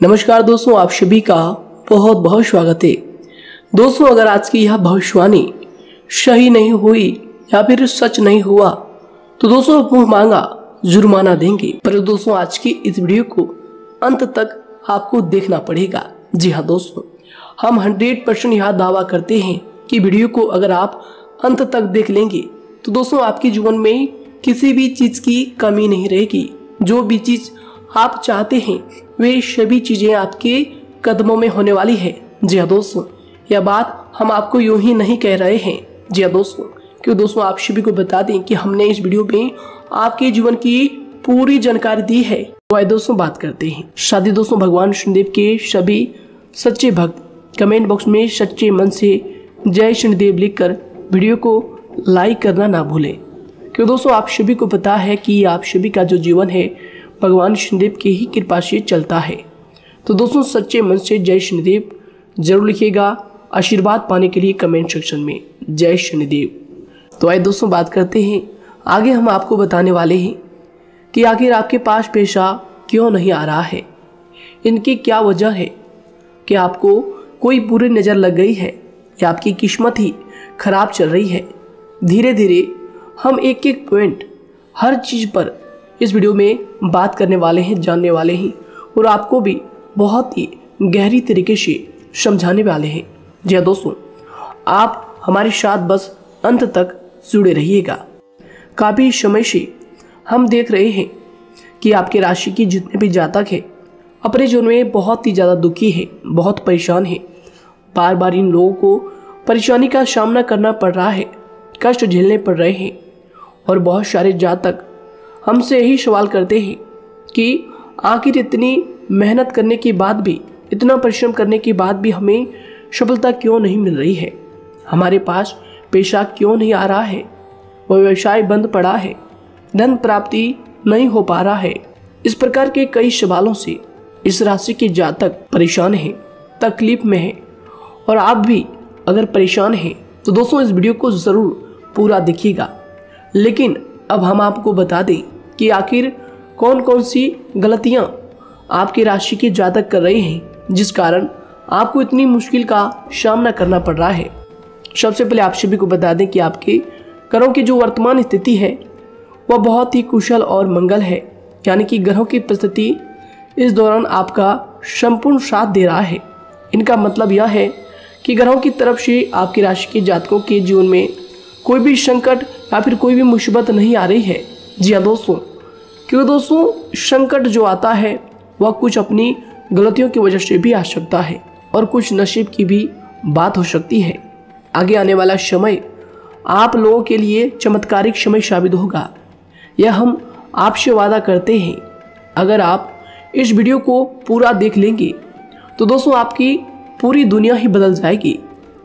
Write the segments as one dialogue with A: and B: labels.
A: नमस्कार दोस्तों, आप सभी का बहुत बहुत स्वागत है। दोस्तों, अगर आज की यह भविष्यवाणी सही नहीं हुई या फिर सच नहीं हुआ तो दोस्तों मुंह मांगा जुर्माना देंगे। पर दोस्तों, आज की इस वीडियो को अंत तक आपको देखना पड़ेगा। जी हाँ दोस्तों, हम 100% यह दावा करते हैं कि वीडियो को अगर आप अंत तक देख लेंगे तो दोस्तों आपके जीवन में किसी भी चीज़ की कमी नहीं रहेगी। जो भी चीज़ आप चाहते हैं वे सभी चीज़ें आपके कदमों में होने वाली है। जी हाँ दोस्तों, यह बात हम आपको यूं ही नहीं कह रहे हैं। जी हाँ दोस्तों, क्यों दोस्तों आप सभी को बता दें कि हमने इस वीडियो में आपके जीवन की पूरी जानकारी दी है। तो आइए दोस्तों बात करते हैं। शादी दोस्तों, भगवान शनिदेव के सभी सच्चे भक्त कमेंट बॉक्स में सच्चे मन से जय शनिदेव लिखकर वीडियो को लाइक करना ना भूलें। क्यों दोस्तों आप सभी को पता है कि आप सभी का जो जीवन है भगवान शनिदेव की ही कृपा से चलता है। तो दोस्तों सच्चे मन से जय शनिदेव जरूर लिखिएगा आशीर्वाद पाने के लिए कमेंट सेक्शन में जय शनिदेव। तो आइए दोस्तों बात करते हैं। आगे हम आपको बताने वाले हैं कि आखिर आपके पास पैसा क्यों नहीं आ रहा है, इनकी क्या वजह है। कि आपको कोई बुरी नज़र लग गई है या आपकी किस्मत ही खराब चल रही है। धीरे धीरे हम एक एक पॉइंट हर चीज़ पर इस वीडियो में बात करने वाले हैं, जानने वाले हैं और आपको भी बहुत ही गहरी तरीके से समझाने वाले हैं। जी हाँ दोस्तों, आप हमारे साथ बस अंत तक जुड़े रहिएगा। काफ़ी समय से हम देख रहे हैं कि आपके राशि की जितने भी जातक हैं अपने जीवन में बहुत ही ज़्यादा दुखी है, बहुत परेशान है। बार बार इन लोगों को परेशानी का सामना करना पड़ रहा है, कष्ट झेलने पड़ रहे हैं। और बहुत सारे जातक हमसे यही सवाल करते हैं कि आखिर इतनी मेहनत करने के बाद भी, इतना परिश्रम करने के बाद भी हमें सफलता क्यों नहीं मिल रही है, हमारे पास पैसा क्यों नहीं आ रहा है, वह व्यवसाय बंद पड़ा है, धन प्राप्ति नहीं हो पा रहा है। इस प्रकार के कई सवालों से इस राशि के जातक परेशान हैं, तकलीफ में हैं। और आप भी अगर परेशान हैं तो दोस्तों इस वीडियो को ज़रूर पूरा देखिएगा। लेकिन अब हम आपको बता दें कि आखिर कौन कौन सी गलतियां आपकी राशि के जातक कर रहे हैं जिस कारण आपको इतनी मुश्किल का सामना करना पड़ रहा है। सबसे पहले आप सभी को बता दें कि आपके ग्रहों की जो वर्तमान स्थिति है वह बहुत ही कुशल और मंगल है, यानी कि ग्रहों की परिस्थिति इस दौरान आपका संपूर्ण साथ दे रहा है। इनका मतलब यह है कि ग्रहों की तरफ से आपकी राशि के जातकों के जीवन में कोई भी संकट या फिर कोई भी मुसीबत नहीं आ रही है। जी हाँ दोस्तों, क्योंकि दोस्तों संकट जो आता है वह कुछ अपनी गलतियों की वजह से भी आ सकता है और कुछ नसीब की भी बात हो सकती है। आगे आने वाला समय आप लोगों के लिए चमत्कारिक समय साबित होगा, यह हम आपसे वादा करते हैं। अगर आप इस वीडियो को पूरा देख लेंगे तो दोस्तों आपकी पूरी दुनिया ही बदल जाएगी,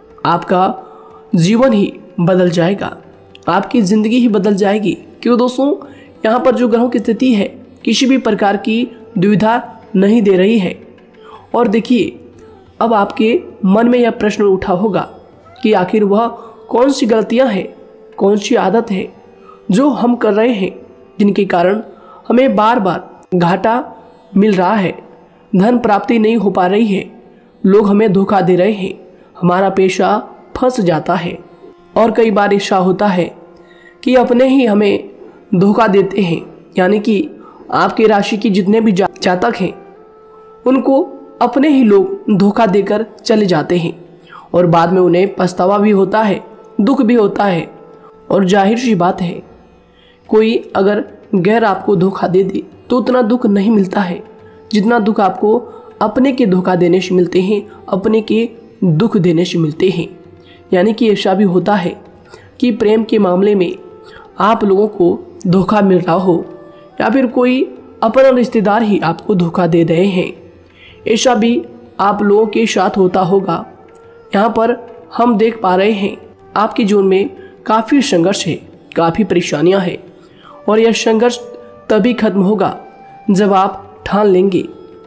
A: आपका जीवन ही बदल जाएगा, आपकी ज़िंदगी ही बदल जाएगी। क्यों दोस्तों यहाँ पर जो ग्रहों की स्थिति है किसी भी प्रकार की दुविधा नहीं दे रही है। और देखिए, अब आपके मन में यह प्रश्न उठा होगा कि आखिर वह कौन सी गलतियाँ हैं, कौन सी आदत है जो हम कर रहे हैं जिनके कारण हमें बार बार घाटा मिल रहा है, धन प्राप्ति नहीं हो पा रही है, लोग हमें धोखा दे रहे हैं, हमारा पैसा फंस जाता है। और कई बार ऐसा होता है कि अपने ही हमें धोखा देते हैं, यानी कि आपकी राशि की जितने भी जातक हैं उनको अपने ही लोग धोखा देकर चले जाते हैं और बाद में उन्हें पछतावा भी होता है, दुख भी होता है। और जाहिर सी बात है, कोई अगर गैर आपको धोखा दे दे तो उतना दुख नहीं मिलता है जितना दुख आपको अपने के धोखा देने से मिलते हैं, अपने के दुख देने से मिलते हैं। यानी कि ऐसा भी होता है कि प्रेम के मामले में आप लोगों को धोखा मिल रहा हो या फिर कोई अपना रिश्तेदार ही आपको धोखा दे रहे हैं, ऐसा भी आप लोगों के साथ होता होगा। यहाँ पर हम देख पा रहे हैं आपके जीवन में काफ़ी संघर्ष है, काफ़ी परेशानियाँ हैं और यह संघर्ष तभी खत्म होगा जब आप ठान लेंगे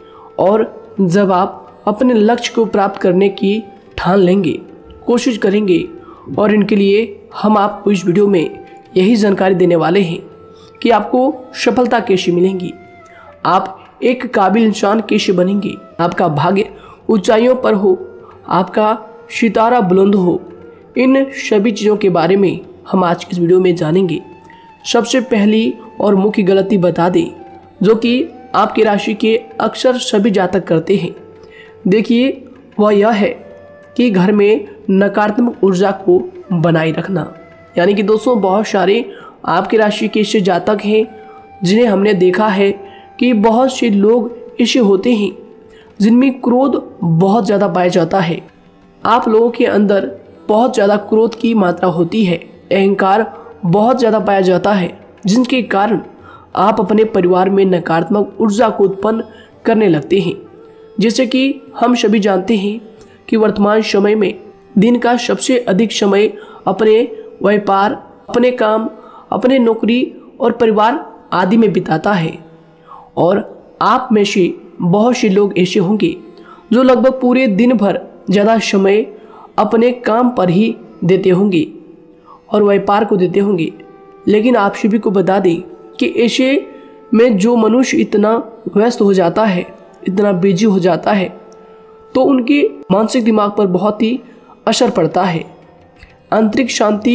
A: और जब आप अपने लक्ष्य को प्राप्त करने की ठान लेंगे, कोशिश करेंगे। और इनके लिए हम आपको इस वीडियो में यही जानकारी देने वाले हैं कि आपको सफलता कैसे मिलेंगी। आप एक काबिल इंसान कैसे बनेंगे, आपका भाग्य ऊंचाइयों पर हो, आपका सितारा बुलंद हो, इन सभी चीज़ों के बारे में हम आज की इस वीडियो में जानेंगे। सबसे पहली और मुख्य गलती बता दें जो कि आपकी राशि के अक्सर सभी जातक करते हैं। देखिए, वह यह है कि घर में नकारात्मक ऊर्जा को बनाए रखना। यानी कि दोस्तों, बहुत सारे आपकी राशि के ऐसे जातक हैं जिन्हें हमने देखा है कि बहुत से लोग ऐसे होते हैं जिनमें क्रोध बहुत ज़्यादा पाया जाता है। आप लोगों के अंदर बहुत ज़्यादा क्रोध की मात्रा होती है, अहंकार बहुत ज़्यादा पाया जाता है, जिनके कारण आप अपने परिवार में नकारात्मक ऊर्जा को उत्पन्न करने लगते हैं। जैसे कि हम सभी जानते हैं कि वर्तमान समय में दिन का सबसे अधिक समय अपने व्यापार, अपने काम, अपने नौकरी और परिवार आदि में बिताता है। और आप में से बहुत से लोग ऐसे होंगे जो लगभग पूरे दिन भर ज़्यादा समय अपने काम पर ही देते होंगे और व्यापार को देते होंगे। लेकिन आप सभी को बता दें कि ऐसे में जो मनुष्य इतना व्यस्त हो जाता है, इतना बिजी हो जाता है, तो उनके मानसिक दिमाग पर बहुत ही असर पड़ता है। आंतरिक शांति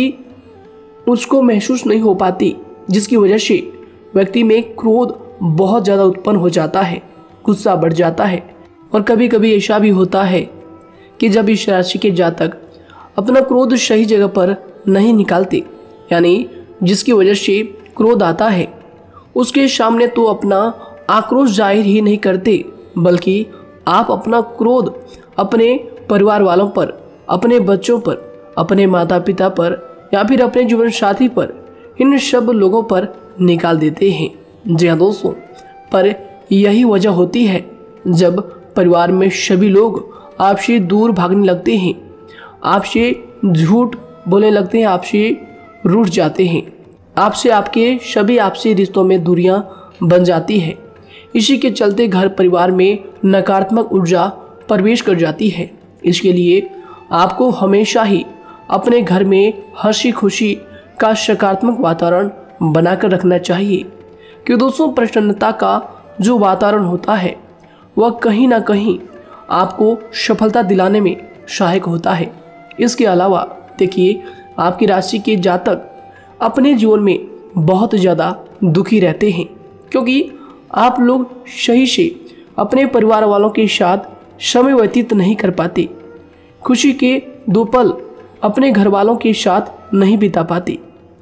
A: उसको महसूस नहीं हो पाती, जिसकी वजह से व्यक्ति में क्रोध बहुत ज़्यादा उत्पन्न हो जाता है, गुस्सा बढ़ जाता है। और कभी कभी ऐसा भी होता है कि जब इस राशि के जातक अपना क्रोध सही जगह पर नहीं निकालते, यानी जिसकी वजह से क्रोध आता है, उसके सामने तो अपना आक्रोश जाहिर ही नहीं करते, बल्कि आप अपना क्रोध अपने परिवार वालों पर, अपने बच्चों पर, अपने माता पिता पर या फिर अपने जीवन साथी पर, इन सब लोगों पर निकाल देते हैं। जी हाँ दोस्तों, पर यही वजह होती है जब परिवार में सभी लोग आपसे दूर भागने लगते हैं, आपसे झूठ बोलने लगते हैं, आपसे रूठ जाते हैं, आपसे आपके सभी आपसी रिश्तों में दूरियां बन जाती है। इसी के चलते घर परिवार में नकारात्मक ऊर्जा प्रवेश कर जाती है। इसके लिए आपको हमेशा ही अपने घर में हंसी खुशी का सकारात्मक वातावरण बनाकर रखना चाहिए। कि दोस्तों, प्रसन्नता का जो वातावरण होता है वह कहीं ना कहीं आपको सफलता दिलाने में सहायक होता है। इसके अलावा देखिए, आपकी राशि के जातक अपने जीवन में बहुत ज़्यादा दुखी रहते हैं, क्योंकि आप लोग सही से अपने परिवार वालों के साथ समय व्यतीत नहीं कर पाते, खुशी के दो पल अपने घर वालों के साथ नहीं बिता पाते।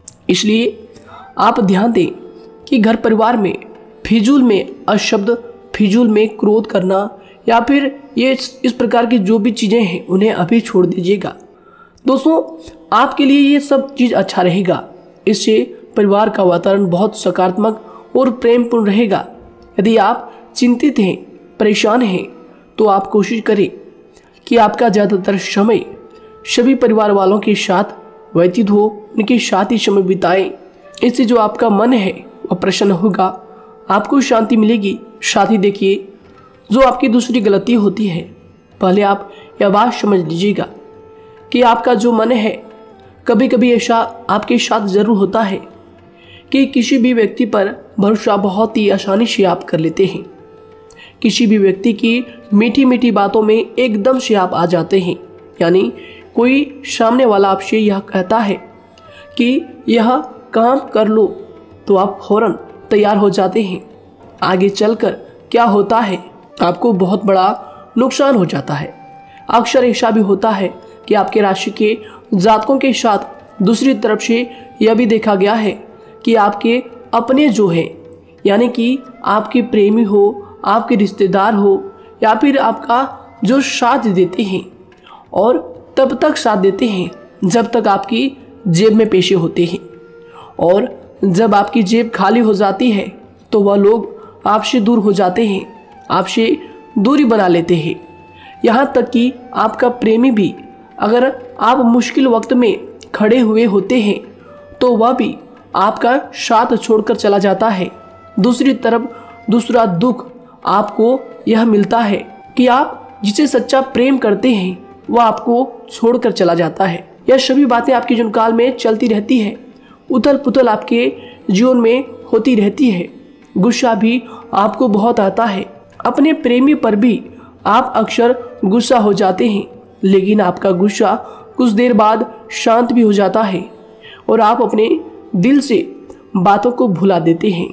A: इसलिए आप ध्यान दें कि घर परिवार में फिजूल में अशब्द, फिजूल में क्रोध करना या फिर ये इस प्रकार की जो भी चीज़ें हैं उन्हें अभी छोड़ दीजिएगा। दोस्तों, आपके लिए ये सब चीज़ अच्छा रहेगा। इससे परिवार का वातावरण बहुत सकारात्मक और प्रेमपूर्ण रहेगा। यदि आप चिंतित हैं, परेशान हैं, तो आप कोशिश करें कि आपका ज़्यादातर समय सभी परिवार वालों के साथ व्यतीत हो, उनके साथ ही समय बिताएं। इससे जो आपका मन है वह प्रसन्न होगा, आपको शांति मिलेगी। साथ ही देखिए, जो आपकी दूसरी गलती होती है, पहले आप यह बात समझ लीजिएगा कि आपका जो मन है, कभी कभी ऐसा आपके साथ ज़रूर होता है कि किसी भी व्यक्ति पर भरोसा बहुत ही आसानी से आप कर लेते हैं। किसी भी व्यक्ति की मीठी मीठी बातों में एकदम से आप आ जाते हैं। यानी कोई सामने वाला आपसे यह कहता है कि यह काम कर लो, तो आप फौरन तैयार हो जाते हैं। आगे चलकर क्या होता है, आपको बहुत बड़ा नुकसान हो जाता है। अक्सर ऐसा भी होता है कि आपके राशि के जातकों के साथ दूसरी तरफ से यह भी देखा गया है कि आपके अपने जो हैं, यानी कि आपके प्रेमी हो, आपके रिश्तेदार हो या फिर आपका जो साथ देते हैं, और तब तक साथ देते हैं जब तक आपकी जेब में पैसे होते हैं, और जब आपकी जेब खाली हो जाती है तो वह लोग आपसे दूर हो जाते हैं, आपसे दूरी बना लेते हैं। यहाँ तक कि आपका प्रेमी भी, अगर आप मुश्किल वक्त में खड़े हुए होते हैं तो वह भी आपका साथ छोड़कर चला जाता है। दूसरी तरफ दूसरा दुख आपको यह मिलता है कि आप जिसे सच्चा प्रेम करते हैं वह आपको छोड़कर चला जाता है। यह सभी बातें आपके जीवन काल में चलती रहती है, उथल पुथल आपके जीवन में होती रहती है। गुस्सा भी आपको बहुत आता है। अपने प्रेमी पर भी आप अक्सर गुस्सा हो जाते हैं, लेकिन आपका गुस्सा कुछ देर बाद शांत भी हो जाता है और आप अपने दिल से बातों को भुला देते हैं।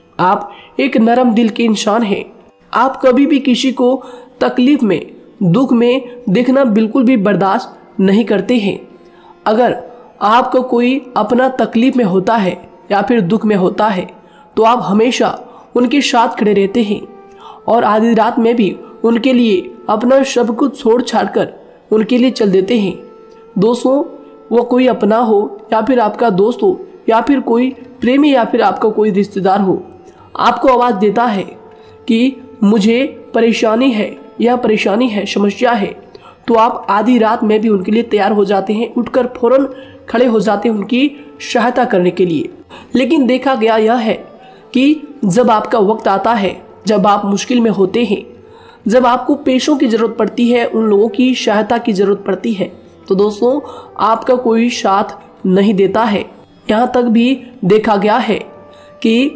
A: आप एक नरम दिल के इंसान हैं। आप कभी भी किसी को तकलीफ में, दुख में देखना बिल्कुल भी बर्दाश्त नहीं करते हैं। अगर आपको कोई अपना तकलीफ में होता है या फिर दुख में होता है तो आप हमेशा उनके साथ खड़े रहते हैं और आधी रात में भी उनके लिए अपना सब कुछ छोड़ छाड़ कर उनके लिए चल देते हैं। दोस्तों, वो कोई अपना हो या फिर आपका दोस्त हो या फिर कोई प्रेमी या फिर आपका कोई रिश्तेदार हो, आपको आवाज़ देता है कि मुझे परेशानी है, यह परेशानी है, समस्या है, तो आप आधी रात में भी उनके लिए तैयार हो जाते हैं, उठकर फौरन खड़े हो जाते हैं उनकी सहायता करने के लिए। लेकिन देखा गया यह है कि जब आपका वक्त आता है, जब आप मुश्किल में होते हैं, जब आपको पैसों की ज़रूरत पड़ती है, उन लोगों की सहायता की ज़रूरत पड़ती है, तो दोस्तों आपका कोई साथ नहीं देता है। यहाँ तक भी देखा गया है कि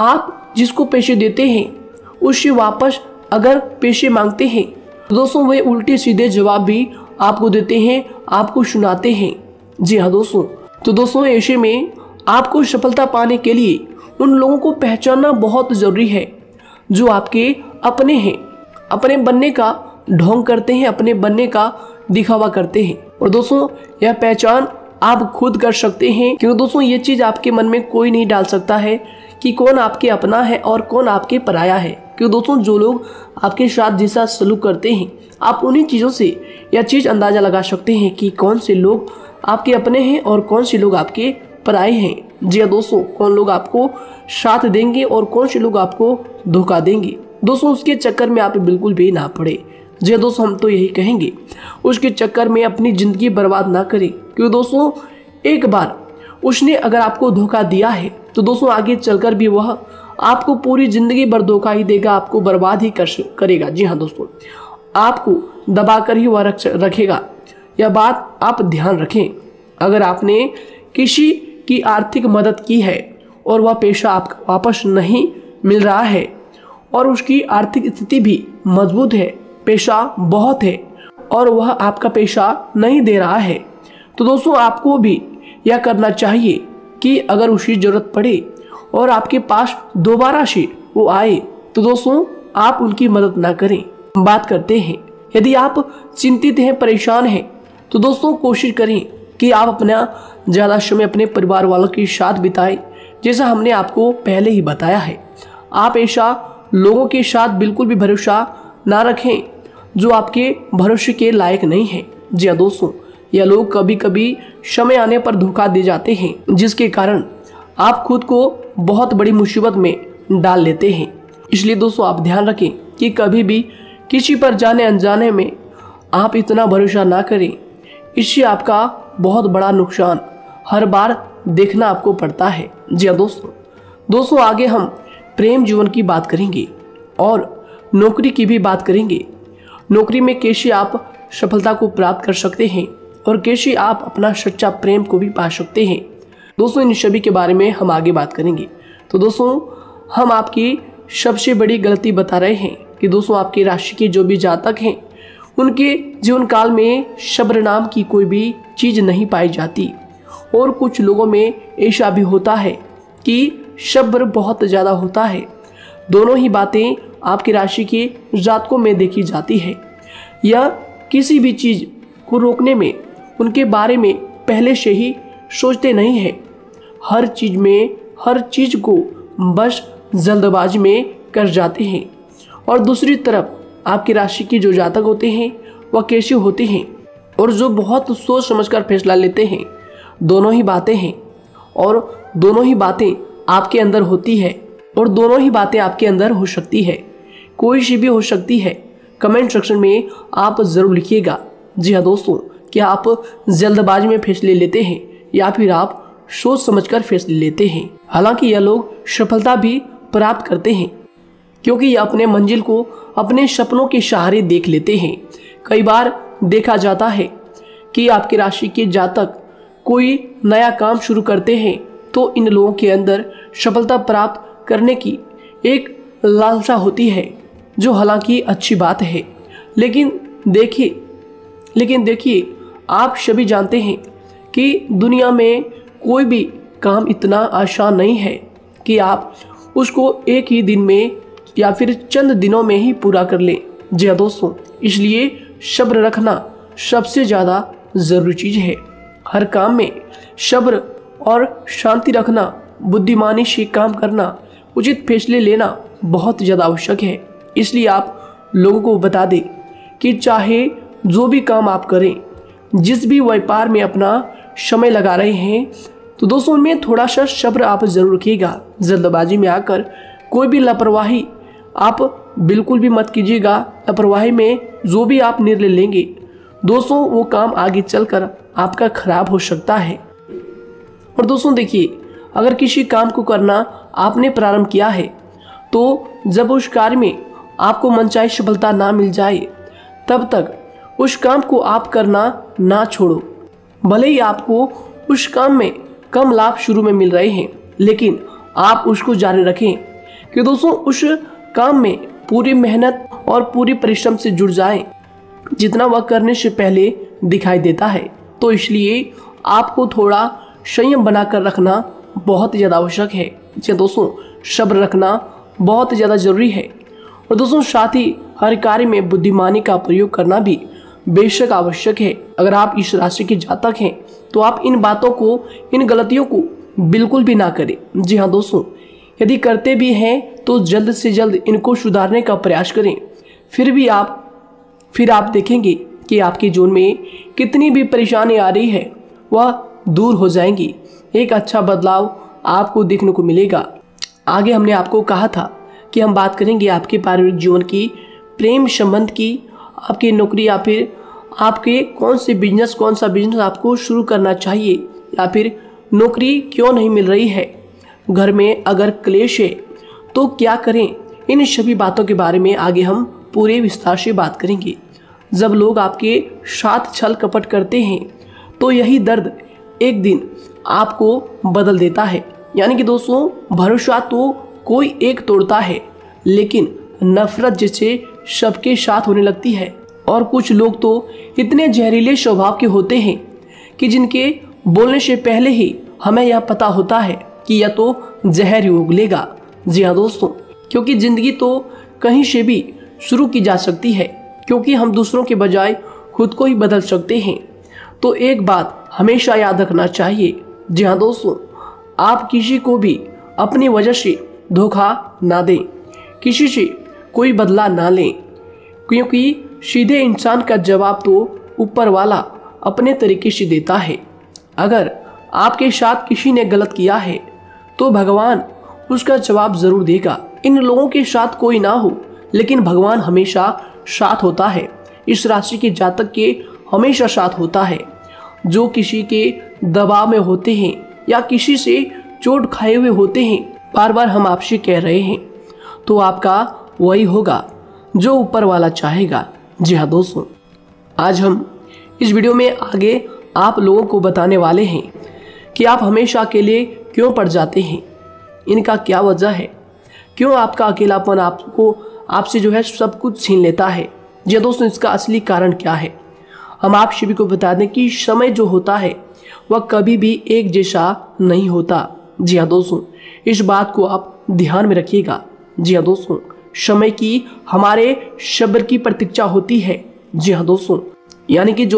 A: आप जिसको पैसे देते हैं उससे वापस अगर पैसे मांगते हैं तो दोस्तों वे उल्टे सीधे जवाब भी आपको देते हैं, आपको सुनाते हैं। जी हाँ दोस्तों, तो दोस्तों ऐसे में आपको सफलता पाने के लिए उन लोगों को पहचानना बहुत ज़रूरी है जो आपके अपने हैं, अपने बनने का ढोंग करते हैं, अपने बनने का दिखावा करते हैं। और दोस्तों यह पहचान आप खुद कर सकते हैं, क्योंकि दोस्तों ये चीज़ आपके मन में कोई नहीं डाल सकता है कि कौन आपके अपना है और कौन आपके पराया है। क्योंकि दोस्तों जो लोग आपके साथ जैसा सलूक करते हैं, आप उन्हीं चीज़ों से यह चीज़ अंदाज़ा लगा सकते हैं कि कौन से लोग आपके अपने हैं और कौन से लोग आपके पराए हैं। जी हाँ दोस्तों, कौन लोग आपको साथ देंगे और कौन से लोग आपको धोखा देंगे। दोस्तों उसके चक्कर में आप बिल्कुल भी ना पड़े। जी हाँ दोस्तों, हम तो यही कहेंगे उसके चक्कर में अपनी ज़िंदगी बर्बाद ना करें, क्योंकि दोस्तों एक बार उसने अगर आपको धोखा दिया है तो दोस्तों आगे चलकर भी वह आपको पूरी ज़िंदगी भर धोखा ही देगा, आपको बर्बाद ही करेगा। जी हाँ दोस्तों, आपको दबा कर ही वह रखेगा। यह बात आप ध्यान रखें। अगर आपने किसी की आर्थिक मदद की है और वह पैसा आपको वापस नहीं मिल रहा है और उसकी आर्थिक स्थिति भी मजबूत है, पैसा बहुत है और वह आपका पैसा नहीं दे रहा है, तो दोस्तों आपको भी यह करना चाहिए कि अगर उसकी ज़रूरत पड़े और आपके पास दोबारा से वो आए तो दोस्तों आप उनकी मदद ना करें। बात करते हैं, यदि आप चिंतित हैं, परेशान हैं, तो दोस्तों कोशिश करें कि आप अपना ज़्यादा समय अपने परिवार वालों के साथ बिताएं, जैसा हमने आपको पहले ही बताया है। आप ऐसा लोगों के साथ बिल्कुल भी भरोसा ना रखें जो आपके भरोसे के लायक नहीं है। जी हाँ दोस्तों, यह लोग कभी कभी समय आने पर धोखा दे जाते हैं, जिसके कारण आप खुद को बहुत बड़ी मुसीबत में डाल लेते हैं। इसलिए दोस्तों आप ध्यान रखें कि कभी भी किसी पर जाने अनजाने में आप इतना भरोसा ना करें, इससे आपका बहुत बड़ा नुकसान हर बार देखना आपको पड़ता है। जी हाँ दोस्तों आगे हम प्रेम जीवन की बात करेंगे और नौकरी की भी बात करेंगे। नौकरी में कैसे आप सफलता को प्राप्त कर सकते हैं और कैसे आप अपना सच्चा प्रेम को भी पा सकते हैं। दोस्तों इन सभी के बारे में हम आगे बात करेंगे। तो दोस्तों हम आपकी सबसे बड़ी गलती बता रहे हैं कि दोस्तों आपकी राशि के जो भी जातक हैं उनके जीवन काल में सब्र नाम की कोई भी चीज़ नहीं पाई जाती, और कुछ लोगों में ऐसा भी होता है कि सब्र बहुत ज़्यादा होता है। दोनों ही बातें आपकी राशि के जातकों में देखी जाती है। या किसी भी चीज़ को रोकने में उनके बारे में पहले से ही सोचते नहीं हैं, हर चीज़ को बस जल्दबाजी में कर जाते हैं। और दूसरी तरफ आपकी राशि के जो जातक होते हैं वह कैसे होते हैं और जो बहुत सोच समझकर फैसला लेते हैं। दोनों ही बातें हैं और दोनों ही बातें आपके अंदर होती है और दोनों ही बातें आपके अंदर हो सकती है, कोई सी भी हो सकती है। कमेंट सेक्शन में आप ज़रूर लिखिएगा। जी हाँ दोस्तों, क्या आप जल्दबाजी में फैसले लेते हैं या फिर आप सोच समझकर फैसले लेते हैं। हालांकि यह लोग सफलता भी प्राप्त करते हैं क्योंकि यह अपने मंजिल को अपने सपनों के सहारे देख लेते हैं। कई बार देखा जाता है कि आपकी राशि के जातक कोई नया काम शुरू करते हैं तो इन लोगों के अंदर सफलता प्राप्त करने की एक लालसा होती है, जो हालांकि अच्छी बात है, लेकिन देखिए आप सभी जानते हैं कि दुनिया में कोई भी काम इतना आसान नहीं है कि आप उसको एक ही दिन में या फिर चंद दिनों में ही पूरा कर लें। जी हाँ दोस्तों, इसलिए सब्र रखना सबसे ज़्यादा ज़रूरी चीज़ है। हर काम में सब्र और शांति रखना, बुद्धिमानी से काम करना, उचित फैसले लेना बहुत ज़्यादा आवश्यक है। इसलिए आप लोगों को बता दें कि चाहे जो भी काम आप करें, जिस भी व्यापार में अपना समय लगा रहे हैं, तो दोस्तों उनमें थोड़ा सा सब्र आप जरूर रखिएगा। जल्दबाजी में आकर कोई भी लापरवाही आप बिल्कुल भी मत कीजिएगा। लापरवाही में जो भी आप निर्णय लेंगे दोस्तों, वो काम आगे चलकर आपका खराब हो सकता है। और दोस्तों देखिए, अगर किसी काम को करना आपने प्रारंभ किया है, तो जब उस कार्य में आपको मनचाही सफलता ना मिल जाए, तब तक उस काम को आप करना ना छोड़ो। भले ही आपको उस काम में कम लाभ शुरू में मिल रहे हैं, लेकिन आप उसको जारी रखें कि दोस्तों उस काम में पूरी मेहनत और पूरी परिश्रम से जुड़ जाएं, जितना वह करने से पहले दिखाई देता है। तो इसलिए आपको थोड़ा संयम बनाकर रखना बहुत ज़्यादा आवश्यक है। जी दोस्तों, सब्र रखना बहुत ज़्यादा जरूरी है। और दोस्तों साथ ही हर कार्य में बुद्धिमानी का प्रयोग करना भी बेशक आवश्यक है। अगर आप इस राशि के जातक हैं, तो आप इन बातों को, इन गलतियों को बिल्कुल भी ना करें। जी हाँ दोस्तों, यदि करते भी हैं तो जल्द से जल्द इनको सुधारने का प्रयास करें। फिर आप देखेंगे कि आपके जीवन में कितनी भी परेशानी आ रही है, वह दूर हो जाएंगी। एक अच्छा बदलाव आपको देखने को मिलेगा। आगे हमने आपको कहा था कि हम बात करेंगे आपके पारिवारिक जीवन की, प्रेम संबंध की, आपकी नौकरी या फिर आपके कौन सा बिजनेस आपको शुरू करना चाहिए, या फिर नौकरी क्यों नहीं मिल रही है, घर में अगर क्लेश है तो क्या करें। इन सभी बातों के बारे में आगे हम पूरे विस्तार से बात करेंगे। जब लोग आपके साथ छल कपट करते हैं, तो यही दर्द एक दिन आपको बदल देता है। यानी कि दोस्तों, भरोसा तो कोई एक तोड़ता है, लेकिन नफरत जैसे सबके साथ होने लगती है। और कुछ लोग तो इतने जहरीले स्वभाव के होते हैं कि जिनके बोलने से पहले ही हमें यह पता होता है कि यह तो जहर ही उगलेगा। जी हाँ दोस्तों, क्योंकि जिंदगी तो कहीं से भी शुरू की जा सकती है, क्योंकि हम दूसरों के बजाय खुद को ही बदल सकते हैं। तो एक बात हमेशा याद रखना चाहिए। जी हाँ दोस्तों, आप किसी को भी अपनी वजह से धोखा ना दें, किसी से कोई बदला ना लें, क्योंकि सीधे इंसान का जवाब तो ऊपर वाला अपने तरीके से देता है। अगर आपके साथ किसी ने गलत किया है, तो भगवान उसका जवाब जरूर देगा। इन लोगों के साथ कोई ना हो, लेकिन भगवान हमेशा साथ होता है। इस राशि के जातक के हमेशा साथ होता है। जो किसी के दबाव में होते हैं या किसी से चोट खाए हुए होते हैं, बार बार हम आपसे कह रहे हैं, तो आपका वही होगा जो ऊपर वाला चाहेगा। जी हाँ दोस्तों, आज हम इस वीडियो में आगे आप लोगों को बताने वाले हैं कि आप हमेशा अकेले क्यों पड़ जाते हैं, इनका क्या वजह है, क्यों आपका अकेलापन आपसे जो है सब कुछ छीन लेता है। जी दोस्तों, इसका असली कारण क्या है, हम आप सभी को बता दें कि समय जो होता है वह कभी भी एक जैसा नहीं होता। जी हाँ दोस्तों, इस बात को आप ध्यान में रखिएगा। जी हाँ दोस्तों, समय की हमारे सब्र की प्रतीक्षा होती है। जी हाँ दोस्तों, यानी कि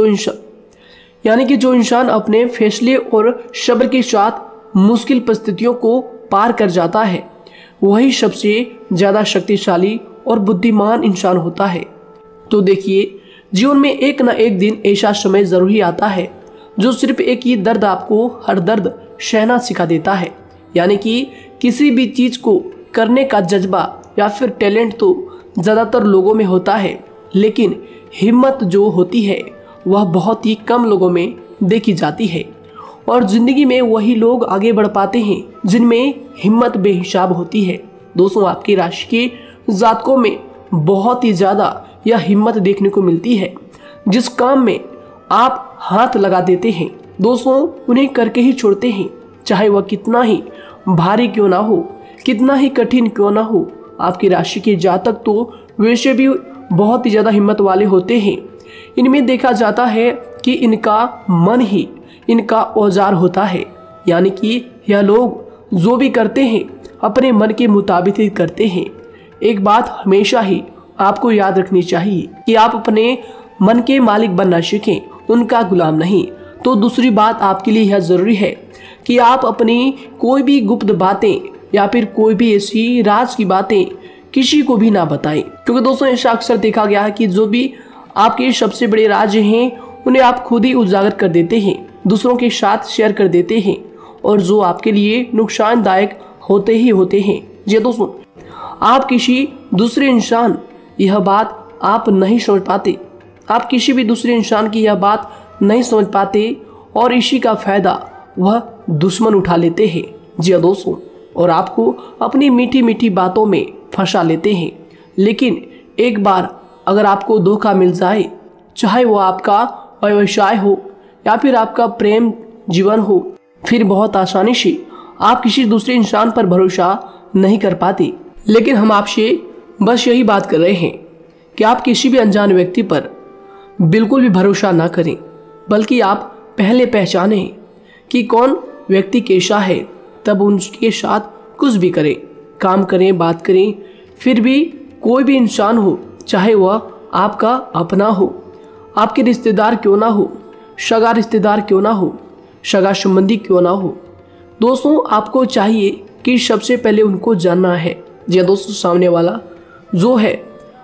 A: जो इंसान अपने फैसले और सब्र के साथ मुश्किल परिस्थितियों को पार कर जाता है, वही सबसे ज़्यादा शक्तिशाली और बुद्धिमान इंसान होता है। तो देखिए, जीवन में एक ना एक दिन ऐसा समय जरूर ही आता है जो सिर्फ एक ही दर्द आपको हर दर्द सहना सिखा देता है। यानी कि किसी भी चीज़ को करने का जज्बा या फिर टैलेंट तो ज़्यादातर लोगों में होता है, लेकिन हिम्मत जो होती है वह बहुत ही कम लोगों में देखी जाती है। और ज़िंदगी में वही लोग आगे बढ़ पाते हैं जिनमें हिम्मत बेहिसाब होती है। दोस्तों, आपकी राशि के जातकों में बहुत ही ज़्यादा यह हिम्मत देखने को मिलती है। जिस काम में आप हाथ लगा देते हैं दोस्तों, उन्हें करके ही छोड़ते हैं, चाहे वह कितना ही भारी क्यों ना हो, कितना ही कठिन क्यों ना हो, आपकी राशि के जातक तो वैसे भी बहुत ही ज़्यादा हिम्मत वाले होते हैं। इनमें देखा जाता है कि इनका मन ही इनका औजार होता है, यानी कि यह लोग जो भी करते हैं अपने मन के मुताबिक ही करते हैं। एक बात हमेशा ही आपको याद रखनी चाहिए कि आप अपने मन के मालिक बनना सीखें, उनका गुलाम नहीं। तो दूसरी बात आपके लिए यह ज़रूरी है कि आप अपनी कोई भी गुप्त बातें या फिर कोई भी ऐसी राज की बातें किसी को भी ना बताएं, क्योंकि दोस्तों ऐसा अक्सर देखा गया है कि जो भी आपके सबसे बड़े राज हैं उन्हें आप खुद ही उजागर कर देते हैं, दूसरों के साथ शेयर कर देते हैं, और जो आपके लिए नुकसानदायक होते ही होते हैं। जी दोस्तों, आप किसी दूसरे इंसान यह बात आप नहीं समझ पाते, आप किसी भी दूसरे इंसान की यह बात नहीं समझ पाते, और इसी का फायदा वह दुश्मन उठा लेते हैं। जी दोस्तों, और आपको अपनी मीठी मीठी बातों में फंसा लेते हैं। लेकिन एक बार अगर आपको धोखा मिल जाए, चाहे वो आपका व्यवसाय हो या फिर आपका प्रेम जीवन हो, फिर बहुत आसानी से आप किसी दूसरे इंसान पर भरोसा नहीं कर पाते। लेकिन हम आपसे बस यही बात कर रहे हैं कि आप किसी भी अनजान व्यक्ति पर बिल्कुल भी भरोसा ना करें, बल्कि आप पहले पहचानें कि कौन व्यक्ति कैसा है, तब उनके साथ कुछ भी करें, काम करें, बात करें। फिर भी कोई भी इंसान हो, चाहे वह आपका अपना हो, आपके रिश्तेदार क्यों ना हो, सगा रिश्तेदार क्यों ना हो, सगा संबंधी क्यों ना हो, दोस्तों आपको चाहिए कि सबसे पहले उनको जानना है जी दोस्तों सामने वाला जो है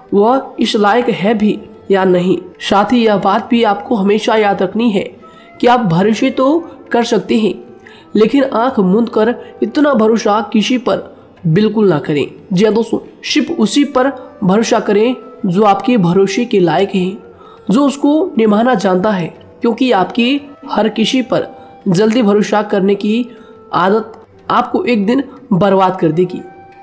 A: वह इस लायक है भी या नहीं। साथ ही यह बात भी आपको हमेशा याद रखनी है कि आप भरोसे तो कर सकते हैं, लेकिन आंख मूंद कर इतना भरोसा किसी पर बिल्कुल ना करें। जी दोस्तों, सिर्फ उसी पर भरोसा करें जो आपके भरोसे के लायक है, जो उसको निभाना जानता है, क्योंकि आपकी हर किसी पर जल्दी भरोसा करने की आदत आपको एक दिन बर्बाद कर देगी।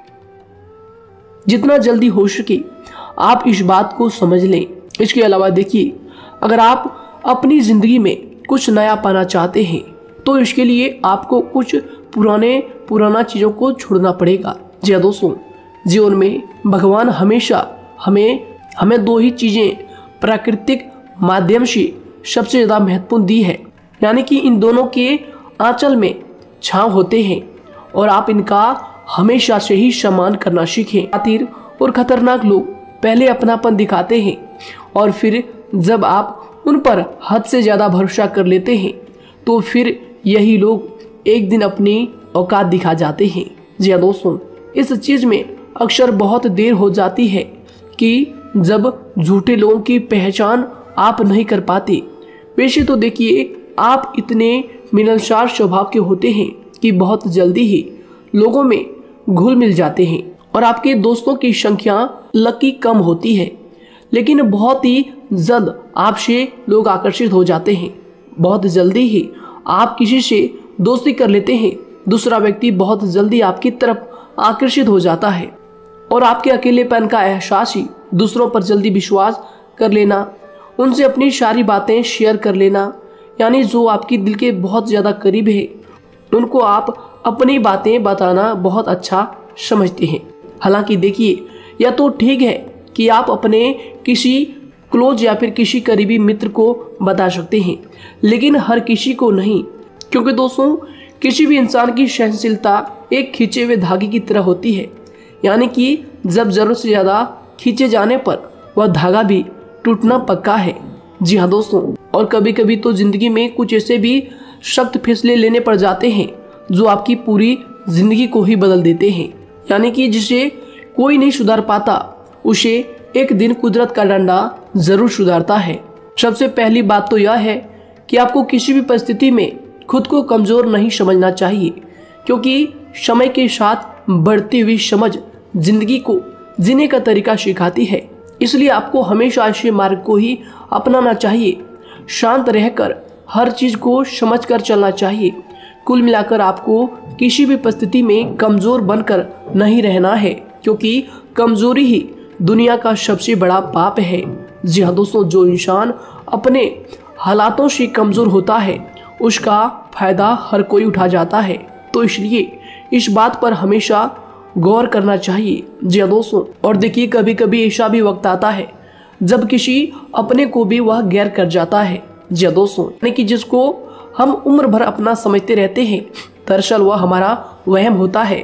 A: जितना जल्दी हो सके आप इस बात को समझ लें। इसके अलावा देखिए, अगर आप अपनी ज़िंदगी में कुछ नया पाना चाहते हैं तो इसके लिए आपको कुछ पुराना चीज़ों को छोड़ना पड़ेगा। जी हाँ दोस्तों, जीवन में भगवान हमेशा हमें दो ही चीज़ें प्राकृतिक माध्यम से सबसे ज़्यादा महत्वपूर्ण दी है, यानी कि इन दोनों के आंचल में छांव होते हैं, और आप इनका हमेशा से ही सम्मान करना सीखें। शातिर और खतरनाक लोग पहले अपनापन दिखाते हैं, और फिर जब आप उन पर हद से ज़्यादा भरोसा कर लेते हैं तो फिर यही लोग एक दिन अपनी औकात दिखा जाते हैं। जी हाँ दोस्तों, इस चीज़ में अक्सर बहुत देर हो जाती है कि जब झूठे लोगों की पहचान आप नहीं कर पाते। वैसे तो देखिए, आप इतने मिलनसार स्वभाव के होते हैं कि बहुत जल्दी ही लोगों में घुल मिल जाते हैं, और आपके दोस्तों की संख्या लकी कम होती है, लेकिन बहुत ही जल्द आपसे लोग आकर्षित हो जाते हैं। बहुत जल्दी ही आप किसी से दोस्ती कर लेते हैं, दूसरा व्यक्ति बहुत जल्दी आपकी तरफ आकर्षित हो जाता है, और आपके अकेलेपन का एहसास ही दूसरों पर जल्दी विश्वास कर लेना, उनसे अपनी सारी बातें शेयर कर लेना, यानी जो आपकी दिल के बहुत ज़्यादा करीब है उनको आप अपनी बातें बताना बहुत अच्छा समझते हैं। हालांकि देखिए, यह तो ठीक है कि आप अपने किसी क्लोज या फिर किसी करीबी मित्र को बता सकते हैं, लेकिन हर किसी को नहीं, क्योंकि दोस्तों किसी भी इंसान की सहनशीलता एक खींचे हुए धागे की तरह होती है, यानी कि जब ज़रूरत से ज़्यादा खींचे जाने पर वह धागा भी टूटना पक्का है। जी हाँ दोस्तों, और कभी कभी तो ज़िंदगी में कुछ ऐसे भी सख्त फैसले लेने पड़ जाते हैं जो आपकी पूरी ज़िंदगी को ही बदल देते हैं, यानी कि जिसे कोई नहीं सुधार पाता उसे एक दिन कुदरत का डंडा ज़रूर सुधारता है। सबसे पहली बात तो यह है कि आपको किसी भी परिस्थिति में खुद को कमज़ोर नहीं समझना चाहिए, क्योंकि समय के साथ बढ़ती हुई समझ जिंदगी को जीने का तरीका सिखाती है। इसलिए आपको हमेशा ऐसे मार्ग को ही अपनाना चाहिए, शांत रहकर हर चीज़ को समझकर चलना चाहिए। कुल मिलाकर आपको किसी भी परिस्थिति में कमज़ोर बनकर नहीं रहना है, क्योंकि कमज़ोरी ही दुनिया का सबसे बड़ा पाप है। जी हाँ दोस्तों, जो इंसान अपने हालातों से कमज़ोर होता है उसका फ़ायदा हर कोई उठा जाता है। तो इसलिए इस बात पर हमेशा गौर करना चाहिए। जी हाँ दोस्तों, और देखिए कभी कभी ऐसा भी वक्त आता है जब किसी अपने को भी वह गैर कर जाता है। जी हाँ दोस्तों, यानी कि जिसको हम उम्र भर अपना समझते रहते हैं, दरअसल वह हमारा वहम होता है।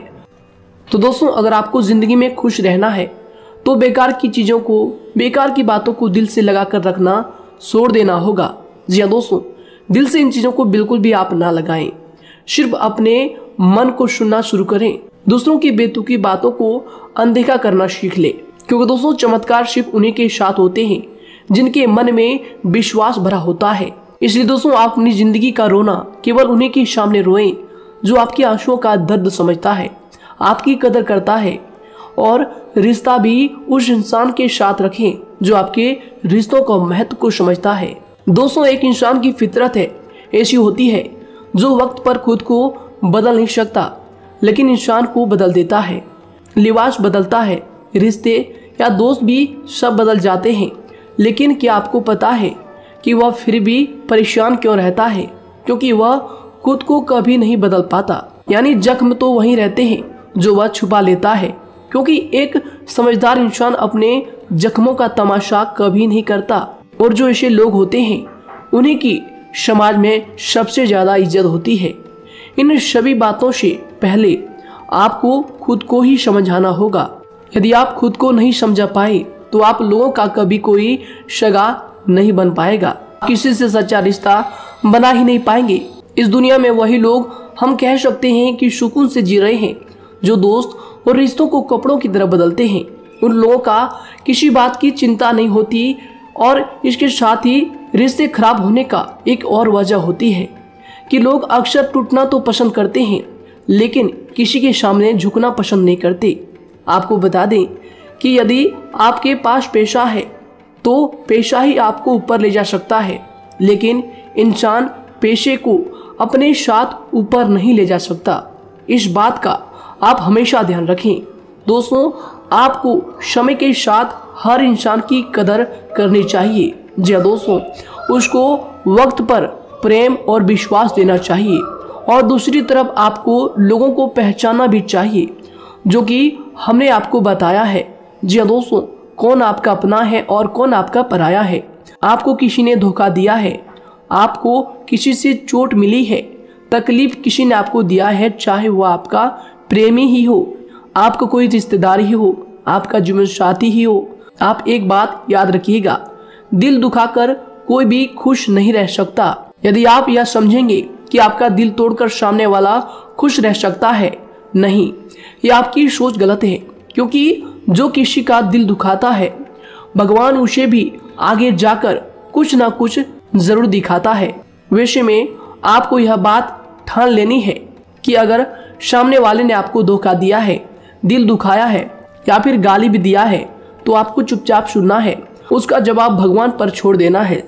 A: तो दोस्तों, अगर आपको जिंदगी में खुश रहना है तो बेकार की चीजों को, बेकार की बातों को दिल से लगा कर रखना छोड़ देना होगा। जी हाँ दोस्तों, दिल से इन चीजों को बिल्कुल भी आप ना लगाएं। सिर्फ अपने मन को सुनना शुरू करें। दूसरों की बेतुकी बातों को अनदेखा करना सीख ले, क्योंकि दोस्तों चमत्कार सिर्फ उन्हीं के साथ होते हैं जिनके मन में विश्वास भरा होता है। इसलिए दोस्तों, आप अपनी जिंदगी का रोना केवल उन्हीं के सामने रोएं जो आपके आंसुओं का दर्द समझता है, आपकी कदर करता है, और रिश्ता भी उस इंसान के साथ रखें जो आपके रिश्तों का महत्व को समझता है। दोस्तों, एक इंसान की फितरत है, ऐसी होती है जो वक्त पर खुद को बदल नहीं सकता, लेकिन इंसान को बदल देता है। लिबास बदलता है, रिश्ते या दोस्त भी सब बदल जाते हैं, लेकिन क्या आपको पता है कि वह फिर भी परेशान क्यों रहता है? क्योंकि वह खुद को कभी नहीं बदल पाता। यानी जख्म तो वहीं रहते हैं जो वह छुपा लेता है, क्योंकि एक समझदार इंसान अपने जख्मों का तमाशा कभी नहीं करता, और जो ऐसे लोग होते हैं उन्हीं की समाज में सबसे ज्यादा इज्जत होती है। इन सभी बातों से पहले आपको खुद को ही समझाना होगा। यदि आप खुद को नहीं समझा पाए तो आप लोगों का कभी कोई सगा नहीं बन पाएगा, किसी से सच्चा रिश्ता बना ही नहीं पाएंगे। इस दुनिया में वही लोग हम कह सकते हैं कि सुकून से जी रहे हैं जो दोस्त और रिश्तों को कपड़ों की तरह बदलते हैं। उन लोगों का किसी बात की चिंता नहीं होती, और इसके साथ ही रिश्ते खराब होने का एक और वजह होती है कि लोग अक्सर टूटना तो पसंद करते हैं, लेकिन किसी के सामने झुकना पसंद नहीं करते। आपको बता दें कि यदि आपके पास पैसा है तो पैसा ही आपको ऊपर ले जा सकता है, लेकिन इंसान पैसे को अपने साथ ऊपर नहीं ले जा सकता। इस बात का आप हमेशा ध्यान रखें। दोस्तों, आपको समय के साथ हर इंसान की कदर करनी चाहिए। जी हाँ दोस्तों, उसको वक्त पर प्रेम और विश्वास देना चाहिए, और दूसरी तरफ आपको लोगों को पहचानना भी चाहिए जो कि हमने आपको बताया है। जी हाँ दोस्तों, कौन आपका अपना है और कौन आपका पराया है। आपको किसी ने धोखा दिया है, आपको किसी से चोट मिली है, तकलीफ किसी ने आपको दिया है, चाहे वो आपका प्रेमी ही हो, आपका कोई रिश्तेदार ही हो, आपका जीवन साथी ही हो। आप एक बात याद रखिएगा, दिल दुखाकर कोई भी खुश नहीं रह सकता। यदि आप यह समझेंगे कि आपका दिल तोड़कर सामने वाला खुश रह सकता है, नहीं, यह आपकी सोच गलत है, क्योंकि जो किसी का दिल दुखाता है भगवान उसे भी आगे जाकर कुछ ना कुछ जरूर दिखाता है। वैसे में आपको यह बात ठान लेनी है कि अगर सामने वाले ने आपको धोखा दिया है, दिल दुखाया है या फिर गाली भी दिया है, तो आपको चुपचाप सुनना है, उसका जवाब भगवान पर छोड़ देना है।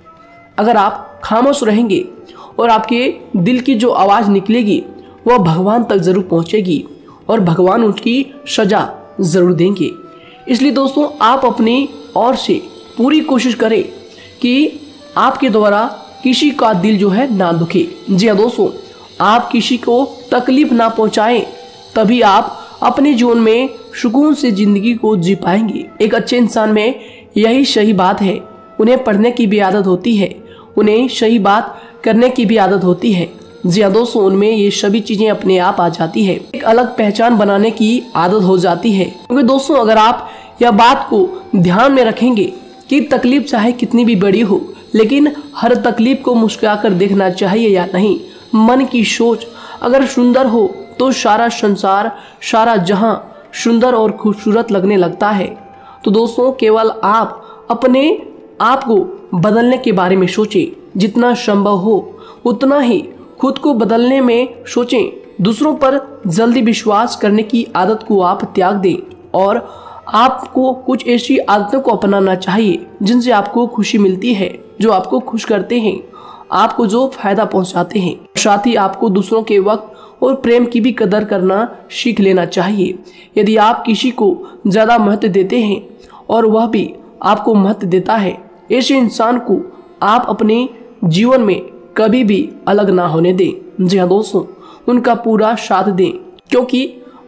A: अगर आप खामोश रहेंगे और आपके दिल की जो आवाज़ निकलेगी वह भगवान तक जरूर पहुंचेगी, और भगवान उसकी सजा जरूर देंगे। इसलिए दोस्तों, आप अपनी ओर से पूरी कोशिश करें कि आपके द्वारा किसी का दिल जो है ना दुखे। जी हाँ दोस्तों, आप किसी को तकलीफ ना पहुंचाएं, तभी आप अपने जीवन में सुकून से जिंदगी को जी पाएंगे। एक अच्छे इंसान में यही सही बात है, उन्हें पढ़ने की भी आदत होती है, उन्हें सही बात करने की भी आदत होती है। जी हाँ दोस्तों, उनमें ये सभी चीजें अपने आप आ जाती है, एक अलग पहचान बनाने की आदत हो जाती है। क्योंकि दोस्तों, अगर आप यह बात को ध्यान में रखेंगे कि तकलीफ चाहे कितनी भी बड़ी हो, लेकिन हर तकलीफ को मुस्कुराकर देखना चाहिए या नहीं। मन की सोच अगर सुंदर हो तो सारा संसार, सारा जहां सुंदर और खूबसूरत लगने लगता है। तो दोस्तों, केवल आप अपने आप को बदलने के बारे में सोचें, जितना संभव हो उतना ही खुद को बदलने में सोचें। दूसरों पर जल्दी विश्वास करने की आदत को आप त्याग दें, और आपको कुछ ऐसी आदतों को अपनाना चाहिए जिनसे आपको खुशी मिलती है, जो आपको खुश करते हैं, आपको जो फायदा पहुंचाते हैं। साथ ही आपको दूसरों के वक्त और प्रेम की भी कदर करना सीख लेना चाहिए। यदि आप किसी को ज़्यादा महत्व देते हैं और वह भी आपको महत्व देता है, ऐसे इंसान को आप अपने जीवन में कभी भी अलग ना होने दें। जी हाँ दोस्तों, उनका पूरा साथ दें, क्योंकि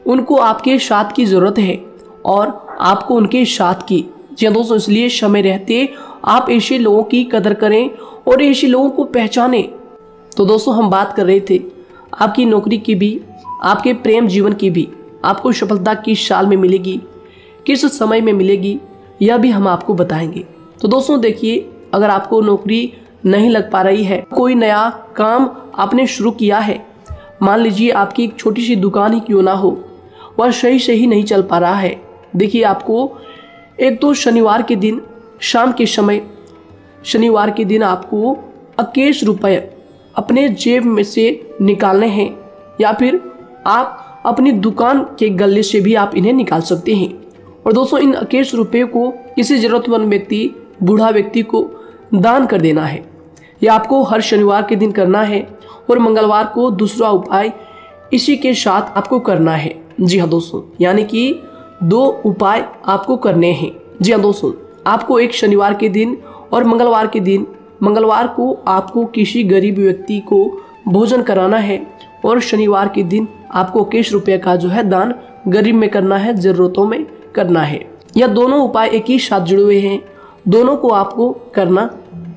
A: उनको आपके साथ की ज़रूरत है और आपको उनके साथ की। जी हाँ दोस्तों, इसलिए समय रहते आप ऐसे लोगों की कदर करें और ऐसे लोगों को पहचानें। तो दोस्तों हम बात कर रहे थे आपकी नौकरी की भी, आपके प्रेम जीवन की भी। आपको सफलता किस साल में मिलेगी, किस समय में मिलेगी, यह भी हम आपको बताएंगे। तो दोस्तों देखिए, अगर आपको नौकरी नहीं लग पा रही है, कोई नया काम आपने शुरू किया है, मान लीजिए आपकी एक छोटी सी दुकान ही क्यों ना हो, वह सही नहीं चल पा रहा है। देखिए आपको एक तो शनिवार के दिन शाम के समय, शनिवार के दिन आपको 21 रुपये अपने जेब में से निकालने हैं, या फिर आप अपनी दुकान के गले से भी आप इन्हें निकाल सकते हैं। और दोस्तों इन 21 रुपये को किसी ज़रूरतमंद व्यक्ति, बूढ़ा व्यक्ति को दान कर देना है। यह आपको हर शनिवार के दिन करना है और मंगलवार को दूसरा उपाय इसी के साथ आपको करना है। जी हाँ दोस्तों, यानी कि 2 उपाय आपको करने हैं। जी हाँ दोस्तों, आपको एक शनिवार के दिन और मंगलवार के दिन, मंगलवार को आपको किसी गरीब व्यक्ति को भोजन कराना है और शनिवार के दिन आपको 21 रुपये का जो है दान गरीब में करना है, ज़रूरतों में करना है। यह दोनों उपाय एक ही साथ जुड़े हुए हैं, दोनों को आपको करना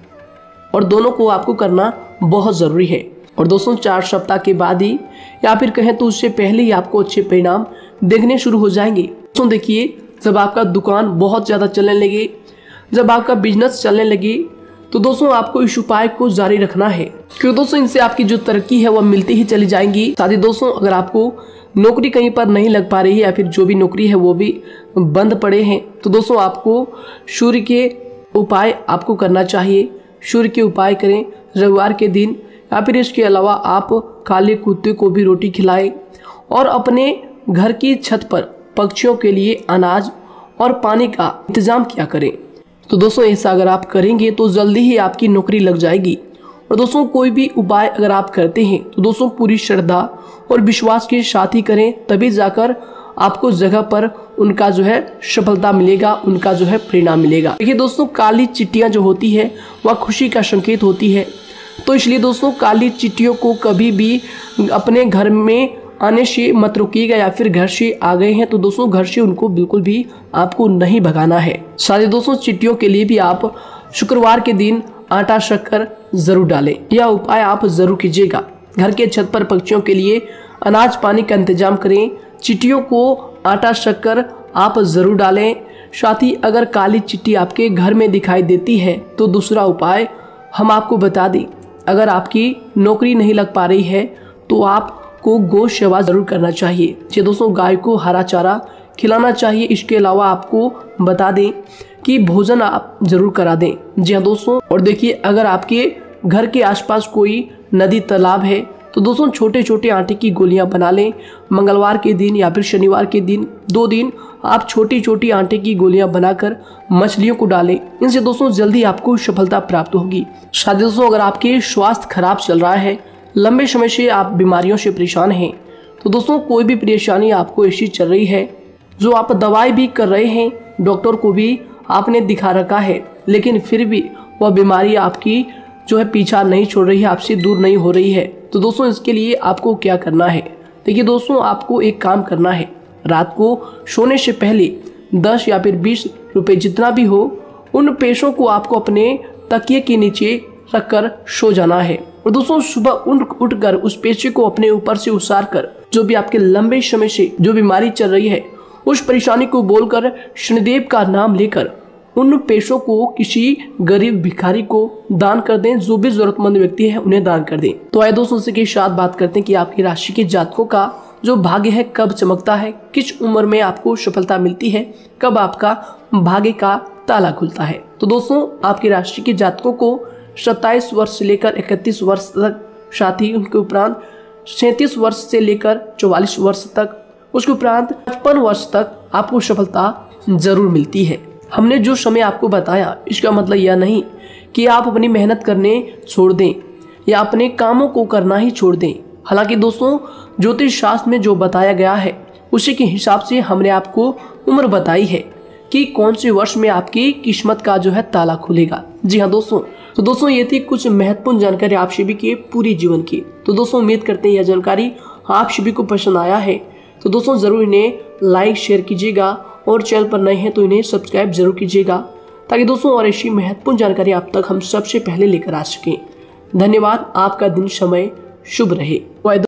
A: और दोनों को आपको करना बहुत ज़रूरी है। और दोस्तों 4 सप्ताह के बाद ही, या फिर कहें तो उससे पहले ही आपको अच्छे परिणाम देखने शुरू हो जाएंगे। दोस्तों देखिए, जब आपका दुकान बहुत ज़्यादा चलने लगे, जब आपका बिजनेस चलने लगे, तो दोस्तों आपको इस उपाय को जारी रखना है, क्योंकि दोस्तों इनसे आपकी जो तरक्की है वह मिलती ही चली जाएंगी। साथ ही दोस्तों अगर आपको नौकरी कहीं पर नहीं लग पा रही है, या फिर जो भी नौकरी है वो भी बंद पड़े हैं, तो दोस्तों आपको सूर्य के उपाय आपको करना चाहिए। सूर्य के उपाय करें रविवार के दिन, या फिर इसके अलावा आप काले कुत्ते को भी रोटी खिलाएं और अपने घर की छत पर पक्षियों के लिए अनाज और पानी का इंतजाम किया करें। तो दोस्तों ऐसा अगर आप करेंगे तो जल्दी ही आपकी नौकरी लग जाएगी। और दोस्तों कोई भी उपाय अगर आप करते हैं तो दोस्तों पूरी श्रद्धा और विश्वास के साथ ही करें, तभी जाकर आपको जगह पर उनका जो है सफलता मिलेगा, उनका जो है परिणाम मिलेगा। देखिए दोस्तों, काली चिट्टियाँ जो होती है वह खुशी का संकेत होती है, तो इसलिए दोस्तों काली चिट्टियों को कभी भी अपने घर में आने से मत रोकिएगा, या फिर घर से आ गए हैं तो दोस्तों घर से उनको बिल्कुल भी आपको नहीं भगाना है। साथ ही दोस्तों चिट्टियों के लिए भी आप शुक्रवार के दिन आटा शक्कर जरूर डालें, यह उपाय आप जरूर कीजिएगा। घर के छत पर पक्षियों के लिए अनाज पानी का इंतजाम करें, चिट्टियों को आटा शक्कर आप जरूर डालें। साथ ही अगर काली चिट्टी आपके घर में दिखाई देती है तो दूसरा उपाय हम आपको बता दें, अगर आपकी नौकरी नहीं लग पा रही है तो आपको गौ सेवा जरूर करना चाहिए। जी दोस्तों, गाय को हरा चारा खिलाना चाहिए। इसके अलावा आपको बता दें कि भोजन आप जरूर करा दें। जी हाँ दोस्तों, और देखिए अगर आपके घर के आसपास कोई नदी तालाब है तो दोस्तों छोटे छोटे आटे की गोलियां बना लें। मंगलवार के दिन या फिर शनिवार के दिन 2 दिन आप छोटी छोटी आटे की गोलियां बनाकर मछलियों को डालें। इनसे दोस्तों जल्दी आपको सफलता प्राप्त होगी। साथ ही दोस्तों अगर आपके स्वास्थ्य खराब चल रहा है, लंबे समय से आप बीमारियों से परेशान हैं, तो दोस्तों कोई भी परेशानी आपको ऐसी चल रही है जो आप दवाई भी कर रहे हैं, डॉक्टर को भी आपने दिखा रखा है, लेकिन फिर भी वह बीमारी आपकी जो है पीछा नहीं छोड़ रही है, आपसे दूर नहीं हो रही है, तो दोस्तों इसके लिए आपको क्या करना है। देखिए दोस्तों, आपको एक काम करना है, रात को सोने से पहले 10 या फिर 20 रुपए जितना भी हो, उन पैसों को आपको अपने तकिए के नीचे रखकर सो जाना है। और दोस्तों सुबह उठकर उस पैसे को अपने ऊपर से उतार कर, जो भी आपके लंबे समय से जो बीमारी चल रही है उस परेशानी को बोलकर शनिदेव का नाम लेकर उन पैसों को किसी गरीब भिखारी को दान कर दें। जो भी जरूरतमंद व्यक्ति है उन्हें दान कर दें। तो आइए दोस्तों उसी के साथ बात करते हैं कि आपकी राशि के जातकों का जो भाग्य है कब चमकता है, किस उम्र में आपको सफलता मिलती है, कब आपका भाग्य का ताला खुलता है। तो दोस्तों आपकी राशि के जातकों को 27 वर्ष से लेकर 31 वर्ष तक, साथ ही उनके उपरांत 37 वर्ष से लेकर 44 वर्ष तक, उसके उपरांत 55 वर्ष तक आपको सफलता जरूर मिलती है। हमने जो समय आपको बताया इसका मतलब यह नहीं कि आप अपनी मेहनत करने छोड़ दें या अपने कामों को करना ही छोड़ दें। हालांकि दोस्तों ज्योतिष शास्त्र में जो बताया गया है उसी के हिसाब से हमने आपको उम्र बताई है कि कौन से वर्ष में आपकी किस्मत का जो है ताला खुलेगा। जी हाँ दोस्तों, तो दोस्तों ये थी कुछ महत्वपूर्ण जानकारी आप सभी के पूरी जीवन की। तो दोस्तों उम्मीद करते हैं यह जानकारी आप सभी को पसंद आया है। तो दोस्तों ज़रूर इन्हें लाइक शेयर कीजिएगा और चैनल पर नए हैं तो इन्हें सब्सक्राइब जरूर कीजिएगा, ताकि दोस्तों और ऐसी महत्वपूर्ण जानकारी आप तक हम सबसे पहले लेकर आ सकें। धन्यवाद। आपका दिन समय शुभ रहे।